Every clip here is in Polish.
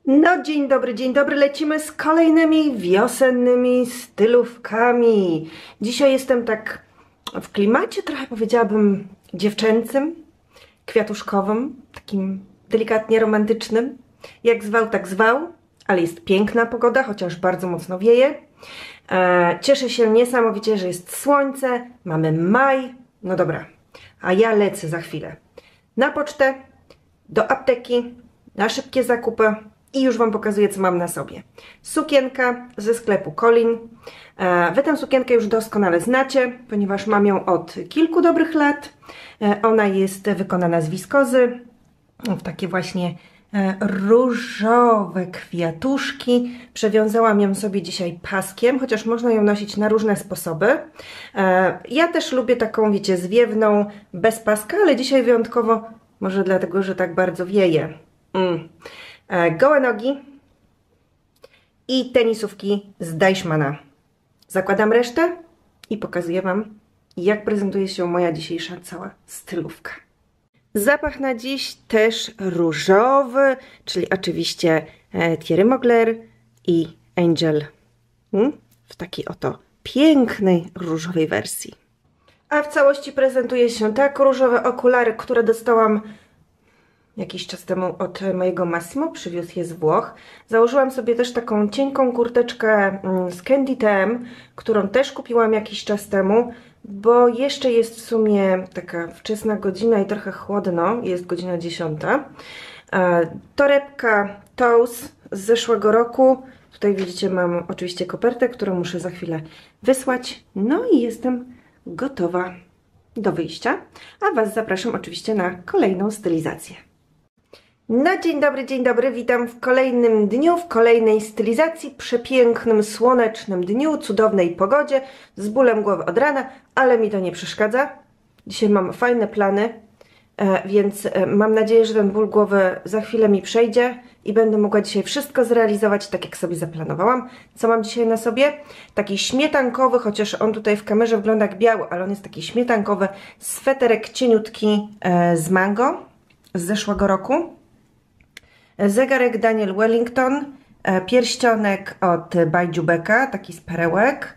No, dzień dobry, lecimy z kolejnymi wiosennymi stylówkami. Dzisiaj jestem tak w klimacie trochę, powiedziałabym, dziewczęcym, kwiatuszkowym, takim delikatnie romantycznym. Jak zwał, tak zwał, ale jest piękna pogoda, chociaż bardzo mocno wieje. Cieszę się niesamowicie, że jest słońce, mamy maj. No dobra, a ja lecę za chwilę na pocztę, do apteki, na szybkie zakupy. I już Wam pokazuję, co mam na sobie. Sukienka ze sklepu Colin. Wy tę sukienkę już doskonale znacie, ponieważ mam ją od kilku dobrych lat. Ona jest wykonana z wiskozy, w takie właśnie różowe kwiatuszki. Przewiązałam ją sobie dzisiaj paskiem, chociaż można ją nosić na różne sposoby. Ja też lubię taką, wiecie, zwiewną, bez paska, ale dzisiaj wyjątkowo, może dlatego, że tak bardzo wieje. Gołe nogi i tenisówki z Deichmanna. Zakładam resztę i pokazuję Wam, jak prezentuje się moja dzisiejsza cała stylówka. Zapach na dziś też różowy, czyli oczywiście Thierry Mugler i Angel w takiej oto pięknej różowej wersji. A w całości prezentuje się tak: różowe okulary, które dostałam jakiś czas temu od mojego Massimo, przywiózł je z Włoch. Założyłam sobie też taką cienką kurteczkę z Candy TM, którą też kupiłam jakiś czas temu, bo jeszcze jest w sumie taka wczesna godzina i trochę chłodno, jest godzina 10. Torebka Toes z zeszłego roku. Tutaj widzicie, mam oczywiście kopertę, którą muszę za chwilę wysłać. No i jestem gotowa do wyjścia, a Was zapraszam oczywiście na kolejną stylizację. No, dzień dobry, witam w kolejnym dniu, w kolejnej stylizacji, przepięknym, słonecznym dniu, cudownej pogodzie, z bólem głowy od rana, ale mi to nie przeszkadza. Dzisiaj mam fajne plany, więc mam nadzieję, że ten ból głowy za chwilę mi przejdzie i będę mogła dzisiaj wszystko zrealizować tak, jak sobie zaplanowałam. Co mam dzisiaj na sobie? Taki śmietankowy, chociaż on tutaj w kamerze wygląda jak biały, ale on jest taki śmietankowy, sweterek cieniutki z mango z zeszłego roku. Zegarek Daniel Wellington, pierścionek od Bajdziubeka, taki z perełek.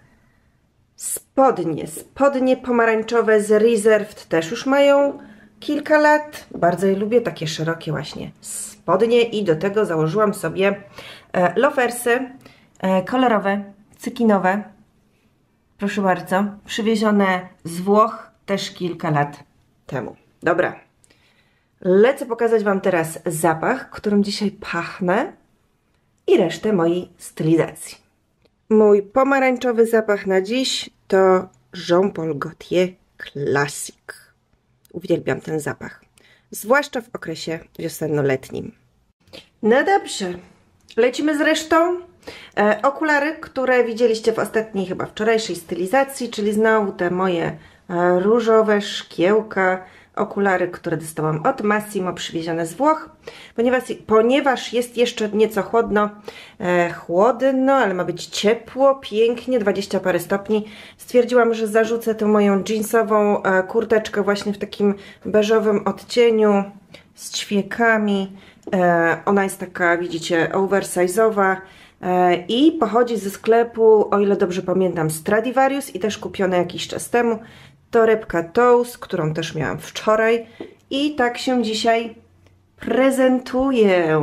Spodnie pomarańczowe z Reserved też już mają kilka lat. Bardzo je lubię, takie szerokie właśnie spodnie i do tego założyłam sobie lofersy kolorowe, cykinowe. Proszę bardzo, przywiezione z Włoch też kilka lat temu. Dobra. Lecę pokazać Wam teraz zapach, którym dzisiaj pachnę i resztę mojej stylizacji. Mój pomarańczowy zapach na dziś to Jean Paul Gaultier Classic. Uwielbiam ten zapach, zwłaszcza w okresie wiosenno-letnim. No dobrze, lecimy z resztą. Okulary, które widzieliście w ostatniej, chyba wczorajszej stylizacji, czyli znowu te moje różowe szkiełka. Okulary, które dostałam od Massimo, przywiezione z Włoch, ponieważ jest jeszcze nieco chłodno, ale ma być ciepło, pięknie, 20 parę stopni. Stwierdziłam, że zarzucę tę moją jeansową kurteczkę właśnie w takim beżowym odcieniu z ćwiekami. Ona jest taka, widzicie, oversize'owa i pochodzi ze sklepu, o ile dobrze pamiętam, Stradivarius i też kupione jakiś czas temu. Torebka Toes, którą też miałam wczoraj i tak się dzisiaj prezentuję.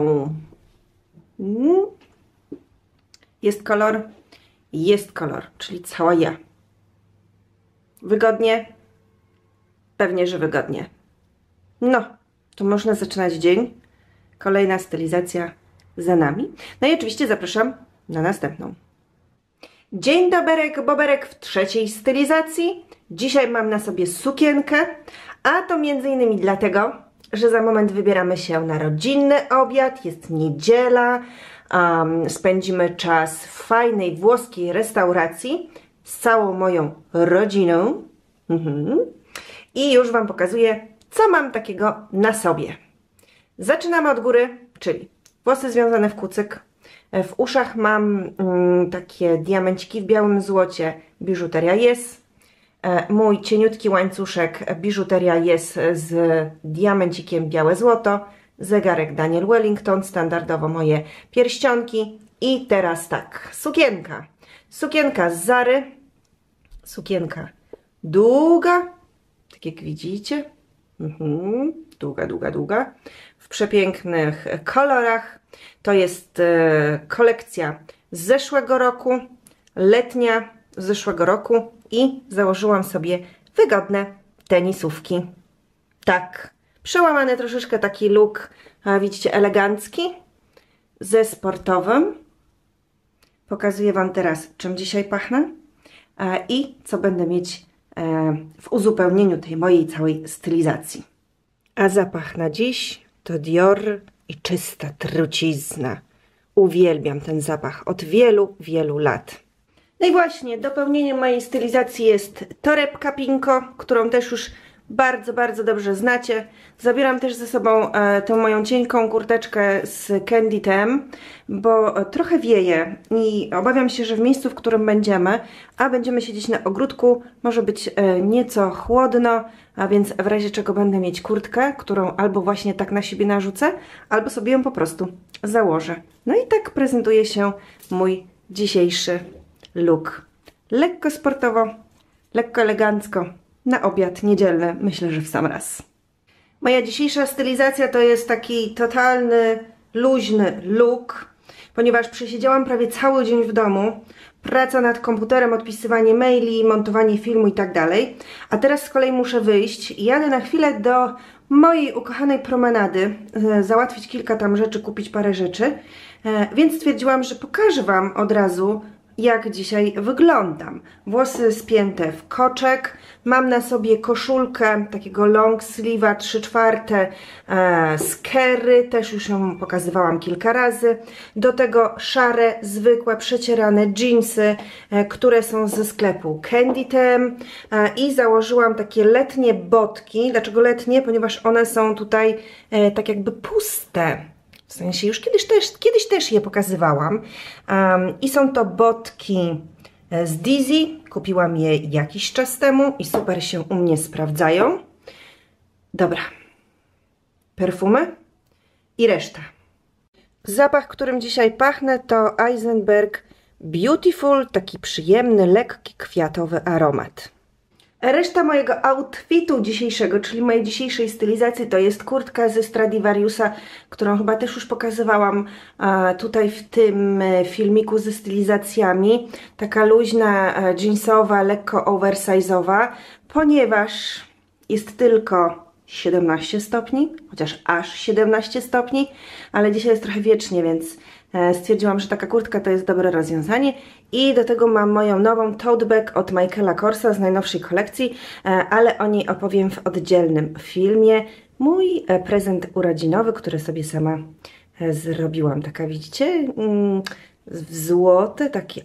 Jest kolor, czyli cała ja. Wygodnie? Pewnie, że wygodnie. No, to można zaczynać dzień. Kolejna stylizacja za nami. No i oczywiście zapraszam na następną. Dzień doberek, boberek w trzeciej stylizacji. Dzisiaj mam na sobie sukienkę, a to m.in. dlatego, że za moment wybieramy się na rodzinny obiad, jest niedziela, spędzimy czas w fajnej włoskiej restauracji z całą moją rodziną i już Wam pokazuję, co mam takiego na sobie. Zaczynamy od góry, czyli włosy związane w kucyk. W uszach mam takie diamenciki w białym złocie, biżuteria Yes. Mój cieniutki łańcuszek, biżuteria Yes z diamencikiem białe złoto. zegarek Daniel Wellington, standardowo moje pierścionki i teraz tak, sukienka. Sukienka z Zary, sukienka długa, tak jak widzicie, długa, w przepięknych kolorach. To jest kolekcja z zeszłego roku, letnia z zeszłego roku i założyłam sobie wygodne tenisówki. Tak, przełamany troszeczkę taki look, widzicie, elegancki ze sportowym. Pokazuję Wam teraz, czym dzisiaj pachnę i co będę mieć w uzupełnieniu tej mojej całej stylizacji. A zapach na dziś to Dior i czysta trucizna. Uwielbiam ten zapach od wielu, wielu lat. No i właśnie, dopełnieniem mojej stylizacji jest torebka Pinko, którą też już bardzo, bardzo dobrze znacie. Zabieram też ze sobą tę moją cienką kurteczkę z Candy Tem, bo trochę wieje i obawiam się, że w miejscu, w którym będziemy, a będziemy siedzieć na ogródku, może być nieco chłodno, a więc w razie czego będę mieć kurtkę, którą albo właśnie tak na siebie narzucę, albo sobie ją po prostu założę. No i tak prezentuje się mój dzisiejszy look. Lekko sportowo, lekko elegancko. Na obiad niedzielny, myślę, że w sam raz. Moja dzisiejsza stylizacja to jest taki totalny, luźny look, ponieważ przesiedziałam prawie cały dzień w domu. Praca nad komputerem, odpisywanie maili, montowanie filmu i tak dalej. A teraz z kolei muszę wyjść i jadę na chwilę do mojej ukochanej promenady, załatwić kilka tam rzeczy, kupić parę rzeczy. Więc stwierdziłam, że pokażę Wam od razu, jak dzisiaj wyglądam. Włosy spięte w koczek, mam na sobie koszulkę takiego long sleeve'a 3/4 z Kerry, też już ją pokazywałam kilka razy. Do tego szare, zwykłe, przecierane dżinsy, które są ze sklepu Candy Tem i założyłam takie letnie botki. Dlaczego letnie? Ponieważ one są tutaj tak jakby puste. W sensie już kiedyś też je pokazywałam. I są to botki z Dizzy. Kupiłam je jakiś czas temu i super się u mnie sprawdzają. Dobra. Perfumy i reszta. Zapach, którym dzisiaj pachnę, to Eisenberg Beautiful, taki przyjemny, lekki, kwiatowy aromat. Reszta mojego outfitu dzisiejszego, czyli mojej dzisiejszej stylizacji, to jest kurtka ze Stradivariusa, którą chyba też już pokazywałam tutaj w tym filmiku ze stylizacjami. Taka luźna, jeansowa, lekko oversize'owa, ponieważ jest tylko 17 stopni, chociaż aż 17 stopni, ale dzisiaj jest trochę wiecznie, więc stwierdziłam, że taka kurtka to jest dobre rozwiązanie. I do tego mam moją nową tote bag od Michaela Korsa z najnowszej kolekcji, ale o niej opowiem w oddzielnym filmie. Mój prezent urodzinowy, który sobie sama zrobiłam. Taka, widzicie, w złote, taki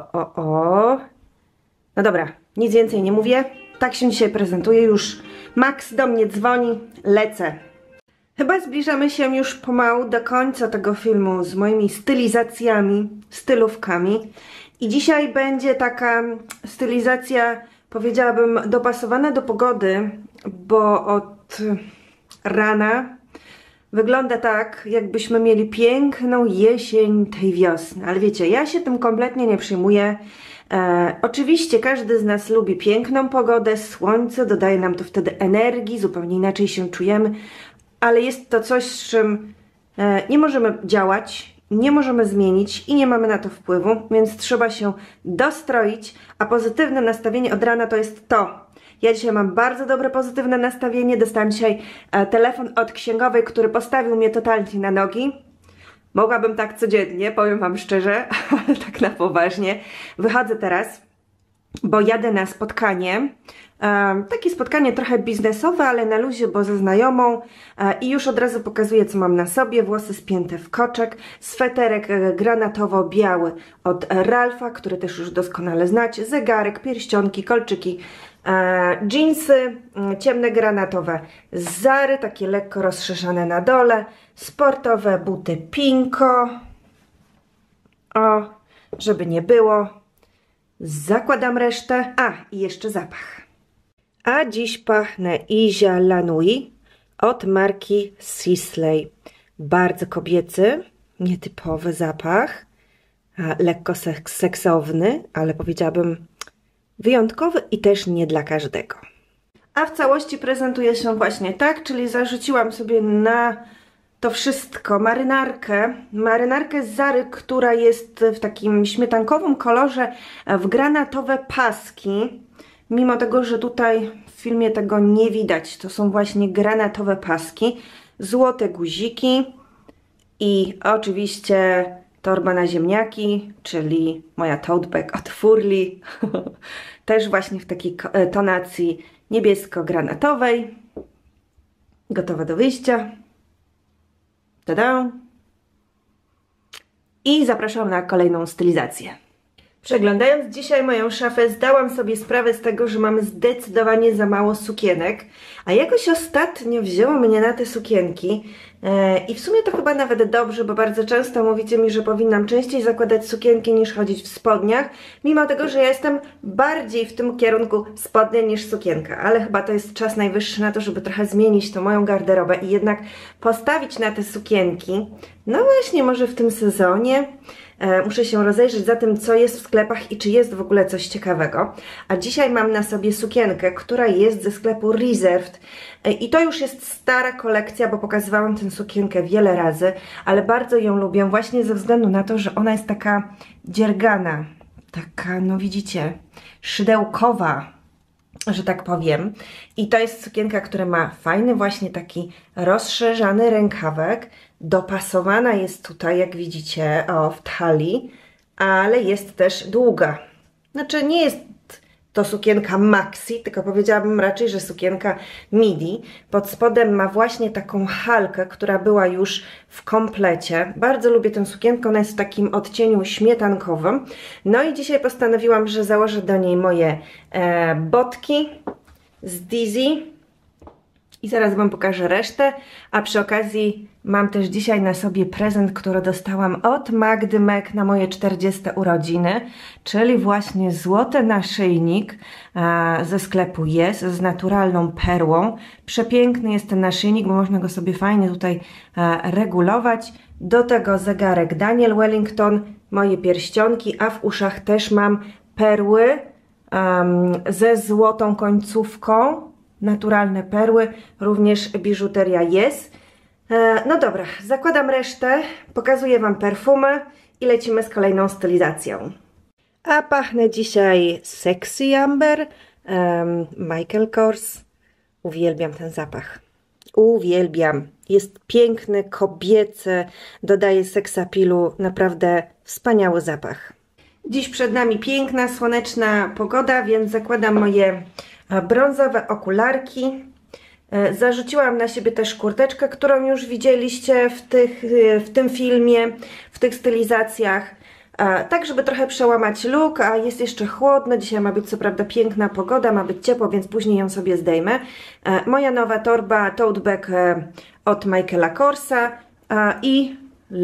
o. No dobra, nic więcej nie mówię. Tak się dzisiaj prezentuje już. Max do mnie dzwoni, lecę. Chyba zbliżamy się już pomału do końca tego filmu z moimi stylizacjami, stylówkami. I dzisiaj będzie taka stylizacja, powiedziałabym, dopasowana do pogody, bo od rana wygląda tak, jakbyśmy mieli piękną jesień tej wiosny. Ale wiecie, ja się tym kompletnie nie przejmuję. Oczywiście każdy z nas lubi piękną pogodę, słońce, dodaje nam to wtedy energii, zupełnie inaczej się czujemy. Ale jest to coś, z czym nie możemy działać, nie możemy zmienić i nie mamy na to wpływu, więc trzeba się dostroić, a pozytywne nastawienie od rana to jest to. Ja dzisiaj mam bardzo dobre, pozytywne nastawienie. Dostałam dzisiaj telefon od księgowej, który postawił mnie totalnie na nogi. Mogłabym tak codziennie, powiem Wam szczerze, ale tak na poważnie. Wychodzę teraz, bo jadę na spotkanie. Takie spotkanie trochę biznesowe, ale na luzie, bo ze znajomą i już od razu pokazuję, co mam na sobie. Włosy spięte w koczek, sweterek granatowo-biały od Ralpha, który też już doskonale znacie, zegarek, pierścionki, kolczyki, dżinsy ciemne granatowe z Zary, takie lekko rozszerzone na dole, sportowe buty Pinko, o, żeby nie było. Zakładam resztę. A, i jeszcze zapach. A dziś pachnę Isia Lanui, od marki Sisley. Bardzo kobiecy, nietypowy zapach, lekko seksowny, ale powiedziałabym wyjątkowy i też nie dla każdego. A w całości prezentuje się właśnie tak, czyli zarzuciłam sobie na to wszystko marynarkę z Zary, która jest w takim śmietankowym kolorze, w granatowe paski. Mimo tego, że tutaj w filmie tego nie widać, to są właśnie granatowe paski, złote guziki i oczywiście torba na ziemniaki, czyli moja tote bag od Furli, też właśnie w takiej tonacji niebiesko-granatowej. Gotowa do wyjścia. Tada! I zapraszam na kolejną stylizację. Przeglądając dzisiaj moją szafę, zdałam sobie sprawę z tego, że mamy zdecydowanie za mało sukienek, a jakoś ostatnio wzięło mnie na te sukienki i w sumie to chyba nawet dobrze, bo bardzo często mówicie mi, że powinnam częściej zakładać sukienki niż chodzić w spodniach, mimo tego, że ja jestem bardziej w tym kierunku spodnie niż sukienka, ale chyba to jest czas najwyższy na to, żeby trochę zmienić tą moją garderobę i jednak postawić na te sukienki, no właśnie może w tym sezonie. Muszę się rozejrzeć za tym, co jest w sklepach i czy jest w ogóle coś ciekawego. A dzisiaj mam na sobie sukienkę, która jest ze sklepu Reserved. I to już jest stara kolekcja, bo pokazywałam tę sukienkę wiele razy, ale bardzo ją lubię właśnie ze względu na to, że ona jest taka dziergana, taka, no widzicie, szydełkowa, że tak powiem. I to jest sukienka, która ma fajny właśnie taki rozszerzany rękawek. Dopasowana jest tutaj, jak widzicie, w talii, ale jest też długa. Znaczy nie jest to sukienka maxi, tylko powiedziałabym raczej, że sukienka midi. Pod spodem ma właśnie taką halkę, która była już w komplecie. Bardzo lubię tę sukienkę, ona jest w takim odcieniu śmietankowym. No i dzisiaj postanowiłam, że założę do niej moje botki z Dizzy. I zaraz Wam pokażę resztę, a przy okazji mam też dzisiaj na sobie prezent, który dostałam od Magdy Mek na moje 40 urodziny, czyli właśnie złoty naszyjnik ze sklepu Yes, z naturalną perłą. Przepiękny jest ten naszyjnik, bo można go sobie fajnie tutaj regulować. Do tego zegarek Daniel Wellington, moje pierścionki, a w uszach też mam perły ze złotą końcówką. Naturalne perły, również biżuteria Yes. No dobra, zakładam resztę, pokazuję Wam perfumy i lecimy z kolejną stylizacją. A pachnę dzisiaj Sexy Amber, Michael Kors. Uwielbiam ten zapach. Uwielbiam. Jest piękny, kobiecy, dodaje seksapilu, naprawdę wspaniały zapach. Dziś przed nami piękna, słoneczna pogoda, więc zakładam moje brązowe okularki. Zarzuciłam na siebie też kurteczkę, którą już widzieliście w tym filmie, w tych stylizacjach. Tak, żeby trochę przełamać look, a jest jeszcze chłodno. Dzisiaj ma być co prawda piękna pogoda, ma być ciepło, więc później ją sobie zdejmę. Moja nowa torba tote bag od Michaela Korsa i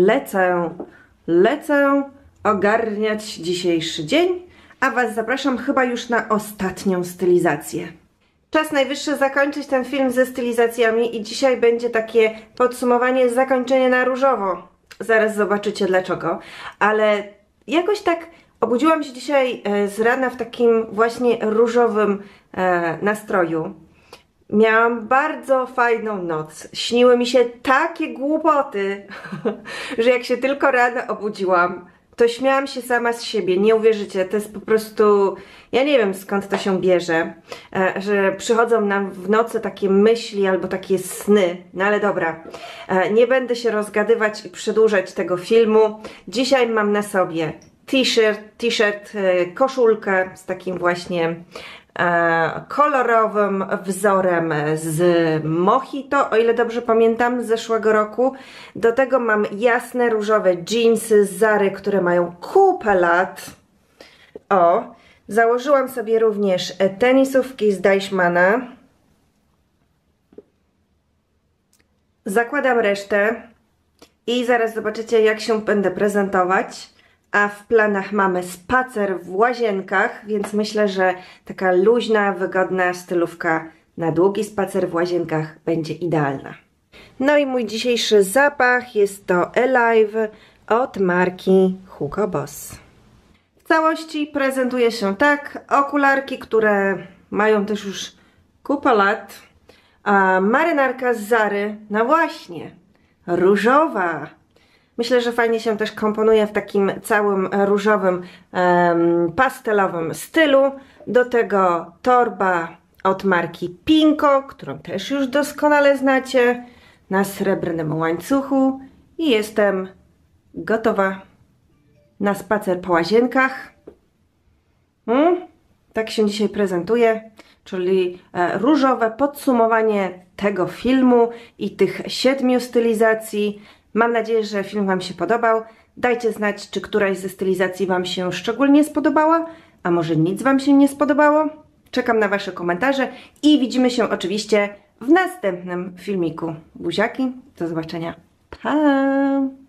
lecę ogarniać dzisiejszy dzień. A Was zapraszam chyba już na ostatnią stylizację. Czas najwyższy zakończyć ten film ze stylizacjami i dzisiaj będzie takie podsumowanie, zakończenie na różowo. Zaraz zobaczycie dlaczego, ale jakoś tak obudziłam się dzisiaj z rana w takim właśnie różowym nastroju. Miałam bardzo fajną noc. Śniły mi się takie głupoty, że jak się tylko rano obudziłam, to śmiałam się sama z siebie, nie uwierzycie, to jest po prostu, ja nie wiem skąd to się bierze, że przychodzą nam w nocy takie myśli albo takie sny, no ale dobra, nie będę się rozgadywać i przedłużać tego filmu. Dzisiaj mam na sobie t-shirt, koszulkę z takim właśnie kolorowym wzorem z Mojito, o ile dobrze pamiętam, z zeszłego roku. Do tego mam jasne różowe dżinsy z Zary, które mają kupę lat. Założyłam sobie również tenisówki z Deichmana. Zakładam resztę i zaraz zobaczycie, jak się będę prezentować. A w planach mamy spacer w Łazienkach, więc myślę, że taka luźna, wygodna stylówka na długi spacer w łazienkach będzie idealna. No i mój dzisiejszy zapach jest to Alive od marki Hugo Boss. W całości prezentuje się tak. Okularki, które mają też już kupę lat. A marynarka z Zary, no właśnie, różowa. Myślę, że fajnie się też komponuje w takim całym różowym, pastelowym stylu. Do tego torba od marki Pinko, którą też już doskonale znacie, na srebrnym łańcuchu i jestem gotowa na spacer po łazienkach. Tak się dzisiaj prezentuje, czyli różowe podsumowanie tego filmu i tych 7 stylizacji. Mam nadzieję, że film Wam się podobał. Dajcie znać, czy któraś ze stylizacji Wam się szczególnie spodobała, a może nic Wam się nie spodobało. Czekam na Wasze komentarze i widzimy się oczywiście w następnym filmiku. Buziaki, do zobaczenia. Pa!